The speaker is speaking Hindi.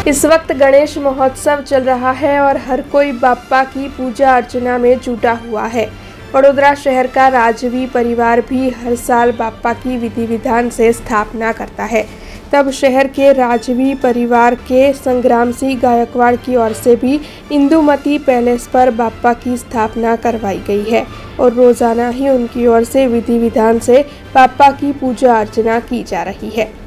इस वक्त गणेश महोत्सव चल रहा है और हर कोई बाप्पा की पूजा अर्चना में जुटा हुआ है। वडोदरा शहर का राजवी परिवार भी हर साल बाप्पा की विधि विधान से स्थापना करता है। तब शहर के राजवी परिवार के संग्राम सिंह गायकवाड़ की ओर से भी इंदुमती पैलेस पर बाप्पा की स्थापना करवाई गई है और रोजाना ही उनकी ओर से विधि विधान से बाप्पा की पूजा अर्चना की जा रही है।